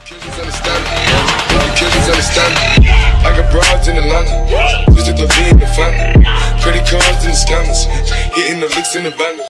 I got broads in Atlanta, just at the V in the family. Credit cards and the scammers, hitting the licks in the band.